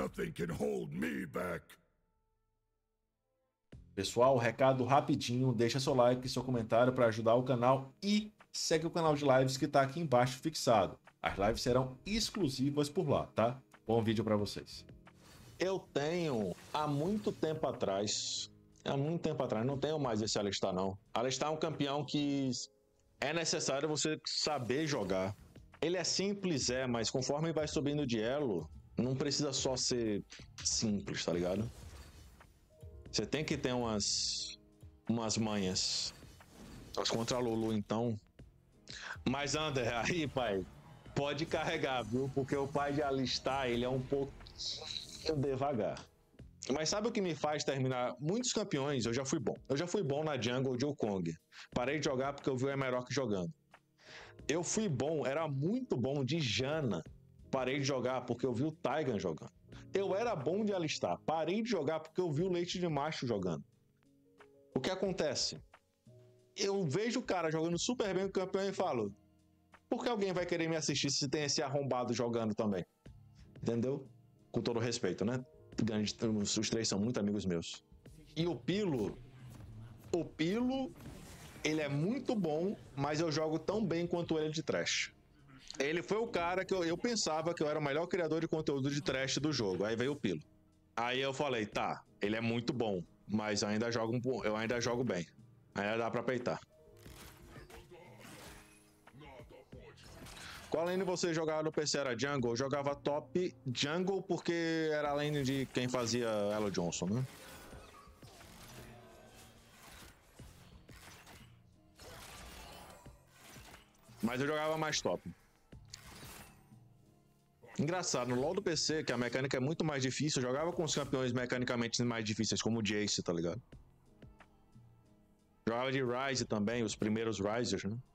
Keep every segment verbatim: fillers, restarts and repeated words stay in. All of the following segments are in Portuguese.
Nothing can hold me back. Pessoal, recado rapidinho, deixa seu like e seu comentário para ajudar o canal e segue o canal de lives que está aqui embaixo fixado. As lives serão exclusivas por lá, tá? Bom vídeo para vocês. Eu tenho, há muito tempo atrás, há muito tempo atrás, não tenho mais esse Alistar não. Alistar é um campeão que é necessário você saber jogar. Ele é simples, é, mas conforme vai subindo de elo, não precisa só ser simples, tá ligado? Você tem que ter umas, umas manhas. Mas contra a Lulu, então... Mas, Ander, aí, pai, pode carregar, viu? Porque o pai de Alistar, ele é um pouquinho devagar. Mas sabe o que me faz terminar? Muitos campeões, eu já fui bom. Eu já fui bom na jungle de Wukong. Parei de jogar porque eu vi o Emerok jogando. Eu fui bom, era muito bom de Janna. Parei de jogar porque eu vi o Taigan jogando. Eu era bom de Alistar. Parei de jogar porque eu vi o Leite de Macho jogando. O que acontece? Eu vejo o cara jogando super bem com o campeão e falo: por que alguém vai querer me assistir se tem esse arrombado jogando também? Entendeu? Com todo respeito, né? Os três são muito amigos meus. E o Pilo... O Pilo... Ele é muito bom, mas eu jogo tão bem quanto ele de trash. Ele foi o cara que eu, eu pensava que eu era o melhor criador de conteúdo de trash do jogo. Aí veio o Pilo. Aí eu falei, tá, ele é muito bom, mas eu ainda jogo, eu ainda jogo bem. Ainda dá pra peitar. Qual lane você jogava no P C? Era jungle? Eu jogava top jungle porque era a lane de quem fazia Elo Johnson, né? Mas eu jogava mais top. Engraçado, no LoL do P C, que a mecânica é muito mais difícil, eu jogava com os campeões mecanicamente mais difíceis, como o Jace, tá ligado? Jogava de Ryze também, os primeiros Ryzers, né?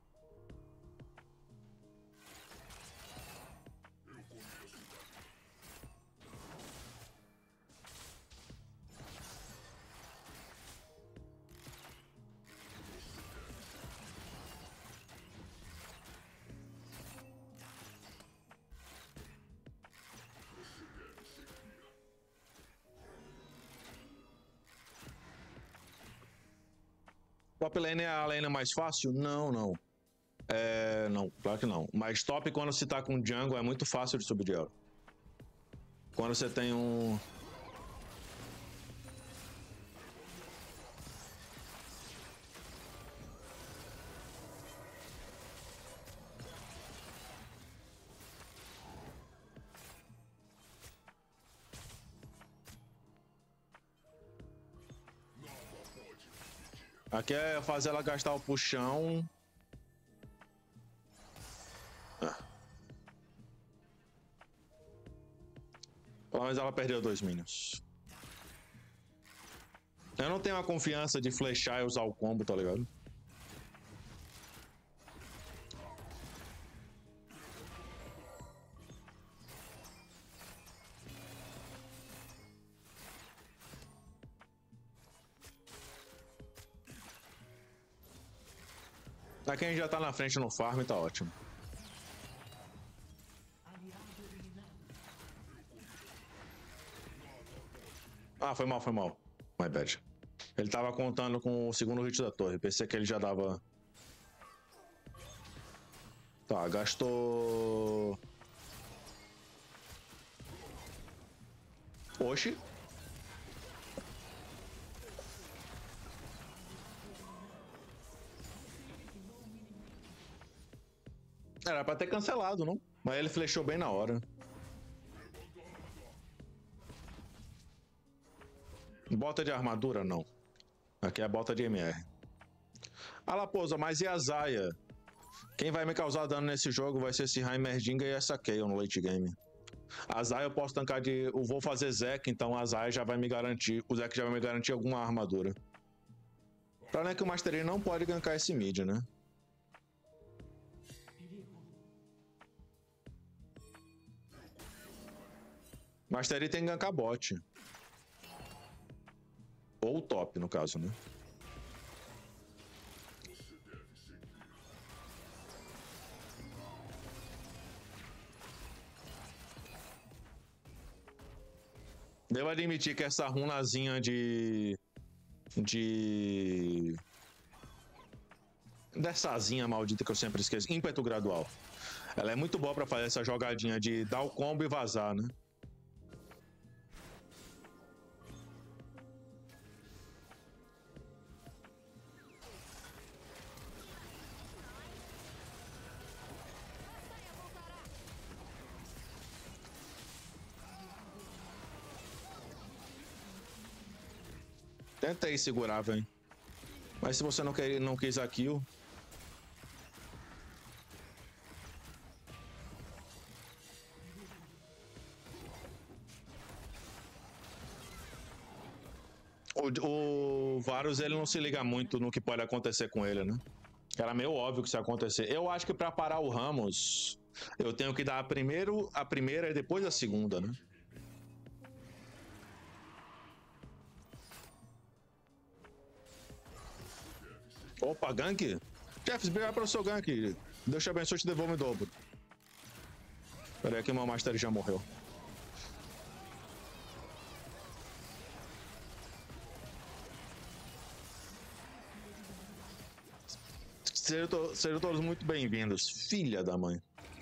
Top lane é a lane mais fácil? Não, não. É, não, claro que não. Mas top quando você tá com jungle é muito fácil de subir de elo. Quando você tem um... Aqui é fazer ela gastar o puxão. Ah. Pelo menos ela perdeu dois minions. Eu não tenho a confiança de flechar e usar o combo, tá ligado? Aqui a gente já tá na frente no farm e tá ótimo. Ah, foi mal, foi mal. My bad. Ele tava contando com o segundo hit da torre. Pensei que ele já dava... Tá, gastou... Oxi. Era pra ter cancelado, não? Mas ele flechou bem na hora. Bota de armadura, não. Aqui é bota de M R. Ah, Laposa, mas e a Zaya? Quem vai me causar dano nesse jogo vai ser esse Heimerdinger e essa Kayle no late game. A Zaya eu posso tancar de... Eu vou fazer Zek, então a Zaya já vai me garantir... O Zek já vai me garantir alguma armadura. O problema é que o Master Yi não pode gankar esse mid, né? Master Yi tem que gankar bot. Ou top, no caso, né? Devo admitir que essa runazinha de... De... Dessazinha maldita que eu sempre esqueço. Ímpeto gradual. Ela é muito boa pra fazer essa jogadinha de dar o combo e vazar, né? Tentei segurar, velho. Mas se você não, quer, não quis a kill... O, o Varus, ele não se liga muito no que pode acontecer com ele, né? Era meio óbvio que isso ia acontecer. Eu acho que pra parar o Ramos, eu tenho que dar primeiro a primeira e depois a segunda, né? Opa, gank? Jeffs, obrigado pelo seu gank. Deus te abençoe e te devolva em dobro. Pera aí que o meu Master já morreu. Sejam, to sejam todos muito bem-vindos, filha da mãe.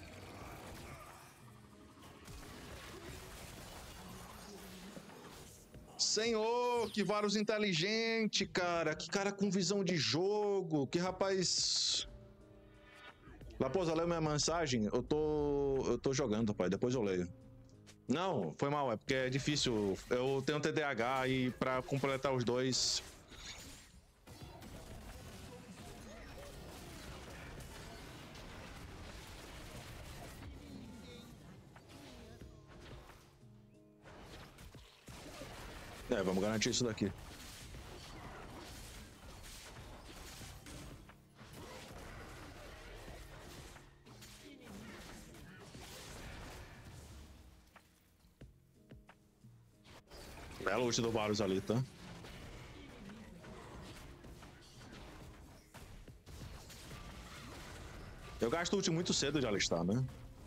Senhor, que Varus inteligente, cara. Que cara com visão de jogo. Que rapaz... Laposa, leu minha mensagem? Eu tô... Eu tô jogando, pai. Depois eu leio. Não, foi mal. É porque é difícil. Eu tenho T D A H e pra completar os dois... É, vamos garantir isso daqui. Bela ult do Varus ali, tá? Eu gasto ult muito cedo de alistar, né?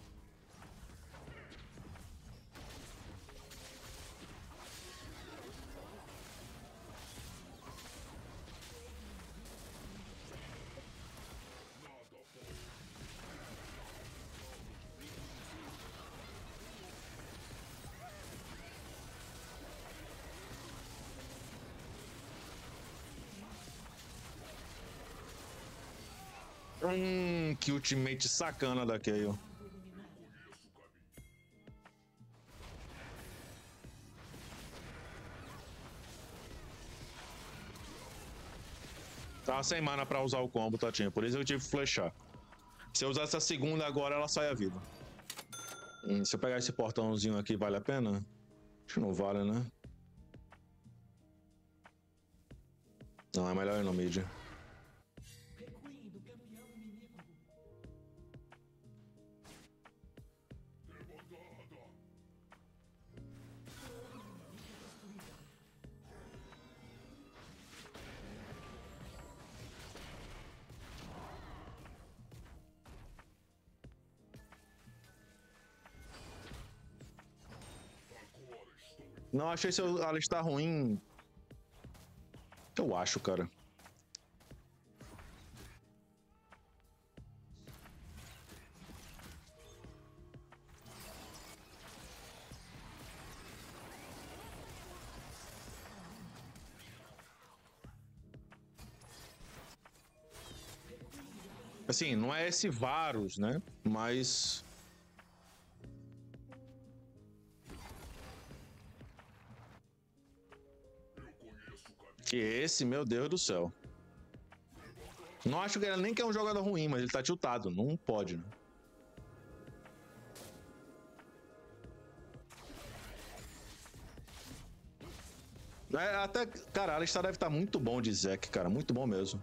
Hum, que ultimate sacana da Kayle. Tava sem mana pra usar o combo, Tatinha. Por isso eu tive que flechar. Se eu usar essa segunda agora, ela sai a vida. Hum, se eu pegar esse portãozinho aqui, vale a pena? Acho que não vale, né? Não, é melhor ir no mid. Não, achei seu alistar ruim. Eu acho, cara. Assim, não é esse Varus, né? Mas... Que esse, meu Deus do céu. Não acho que ele nem que é um jogador ruim, mas ele tá tiltado. Não pode, né? É, até, cara, a Alistar deve estar muito bom de Zac, cara. Muito bom mesmo.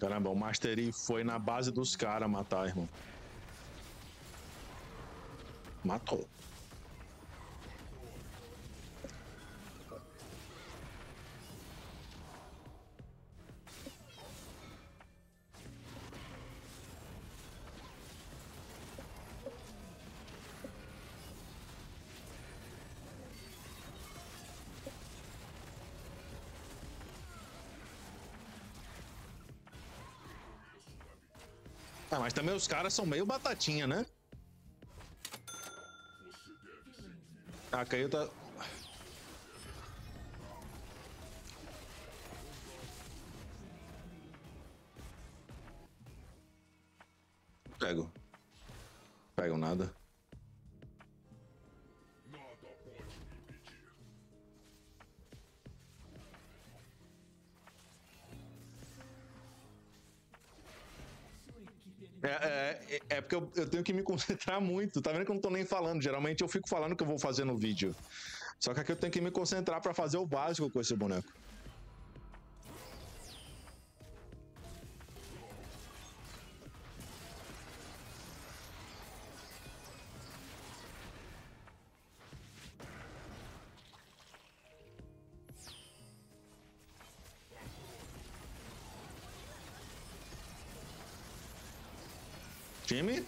Caramba, o Mastery foi na base dos caras matar, irmão. Matou. Ah, mas também os caras são meio batatinha, né? Ah, caiu, tá... Pego. Pego nada. É, é, é porque eu, eu tenho que me concentrar muito. Tá vendo que eu não tô nem falando? Geralmente eu fico falando o que eu vou fazer no vídeo. Só que aqui eu tenho que me concentrar pra fazer o básico com esse boneco. Time?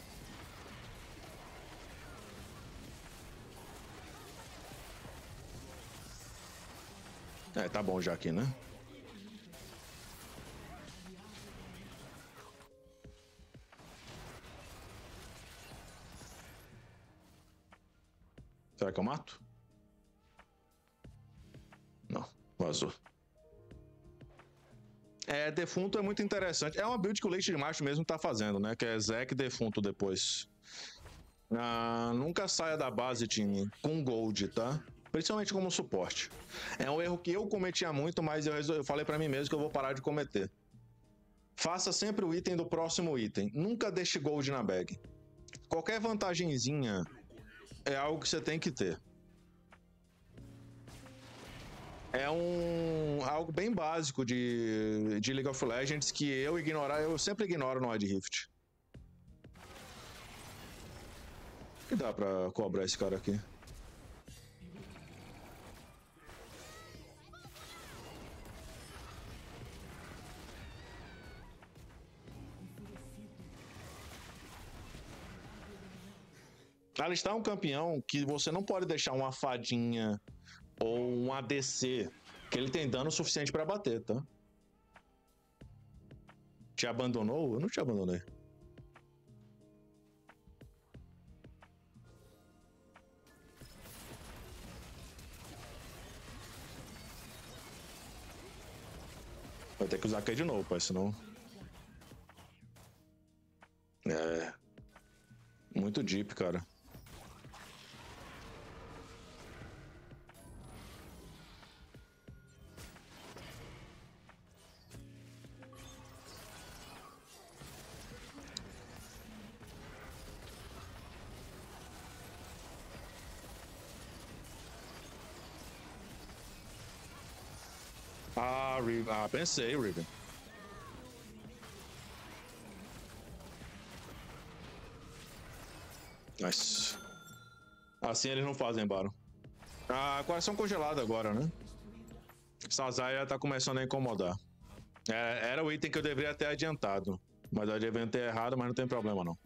É, tá bom já aqui, né? Será que eu mato? Não, vazou. É, defunto é muito interessante. É uma build que o Leite de Macho mesmo tá fazendo, né? Que é Zek defunto depois. Ah, nunca saia da base, time, com gold, tá? Principalmente como suporte. É um erro que eu cometia muito, mas eu, resol... eu falei pra mim mesmo que eu vou parar de cometer. Faça sempre o item do próximo item. Nunca deixe gold na bag. Qualquer vantagenzinha é algo que você tem que ter. É um algo bem básico de, de League of Legends que eu ignorar, eu sempre ignoro no Wild Rift. O que dá pra cobrar esse cara aqui? Alistar é um campeão que você não pode deixar uma fadinha ou um A D C, que ele tem dano suficiente pra bater, tá? Te abandonou? Eu não te abandonei. Vai ter que usar aqui de novo, pai, senão... É... Muito deep, cara. Ah, Riven. Ah, pensei, Riven. Nice. Assim eles não fazem, Baron. Ah, coração congelado agora, né? Sazaya tá começando a incomodar. É, era o item que eu deveria ter adiantado. Mas eu devia ter errado, mas não tem problema não.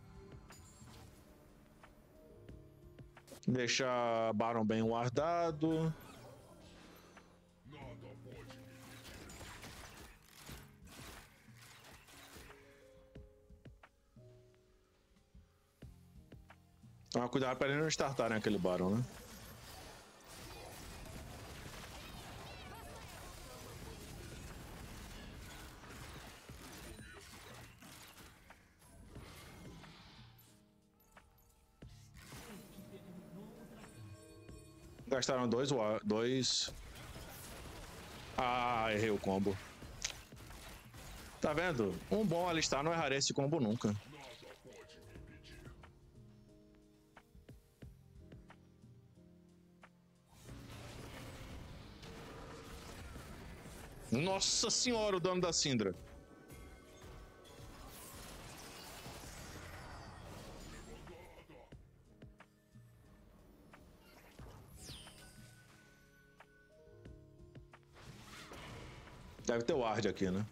Deixa Baron bem guardado. Toma cuidado para eles não startarem aquele Baron, né? Gastaram dois... dois... Ah, errei o combo. Tá vendo? Um bom alistar não erraria esse combo nunca. Nossa senhora, o dano da Syndra. Deve ter o Ward aqui, né?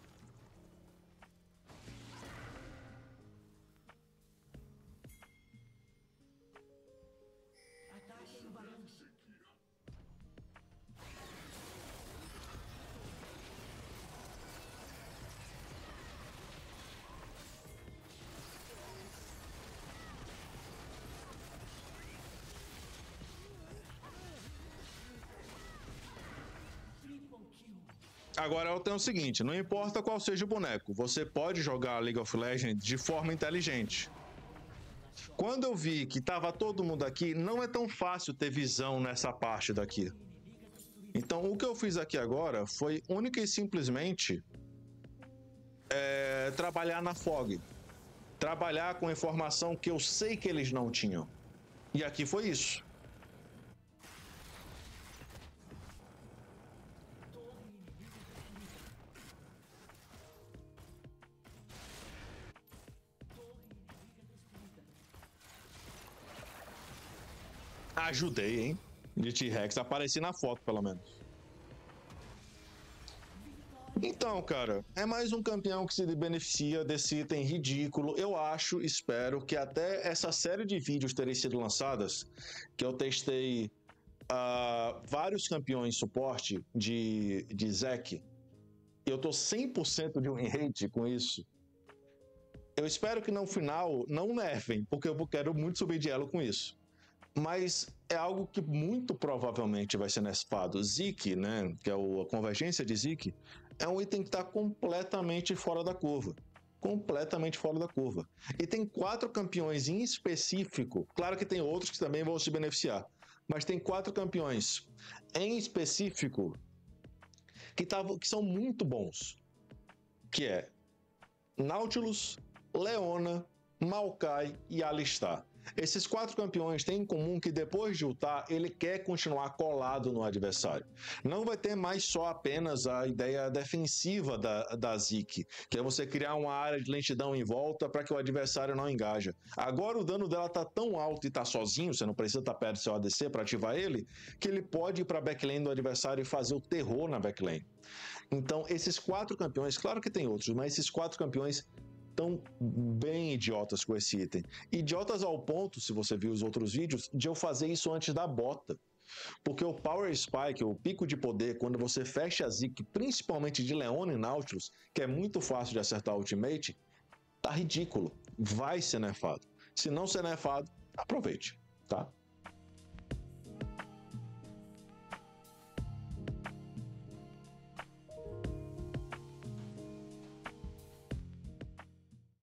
Agora eu tenho o seguinte, não importa qual seja o boneco, você pode jogar League of Legends de forma inteligente. Quando eu vi que tava todo mundo aqui, não é tão fácil ter visão nessa parte daqui. Então o que eu fiz aqui agora foi única e simplesmente é, trabalhar na Fog. Trabalhar com informação que eu sei que eles não tinham. E aqui foi isso. Ajudei, hein? De T-Rex. Apareci na foto, pelo menos. Então, cara, é mais um campeão que se beneficia desse item ridículo. Eu acho, espero, que até essa série de vídeos terem sido lançadas, que eu testei uh, vários campeões suporte de, de Zac. Eu tô cem por cento de win rate com isso. Eu espero que no final não nerfem, porque eu quero muito subir de elo com isso. Mas é algo que muito provavelmente vai ser nerfado. Zeke, né, que é a convergência de Zeke, é um item que está completamente fora da curva. Completamente fora da curva. E tem quatro campeões em específico, claro que tem outros que também vão se beneficiar, mas tem quatro campeões em específico que, tavam, que são muito bons, que é Nautilus, Leona, Maokai e Alistar. Esses quatro campeões têm em comum que depois de ultar, ele quer continuar colado no adversário. Não vai ter mais só apenas a ideia defensiva da, da Zeke, que é você criar uma área de lentidão em volta para que o adversário não engaja. Agora o dano dela tá tão alto e tá sozinho, você não precisa estar perto do seu A D C para ativar ele, que ele pode ir para a backlane do adversário e fazer o terror na backlane. Então esses quatro campeões, claro que tem outros, mas esses quatro campeões tão bem idiotas com esse item. Idiotas ao ponto, se você viu os outros vídeos, de eu fazer isso antes da bota. Porque o Power Spike, o pico de poder, quando você fecha a Zeke, principalmente de Leona e Nautilus, que é muito fácil de acertar o ultimate, tá ridículo. Vai ser nerfado. Se não ser nerfado, aproveite, tá?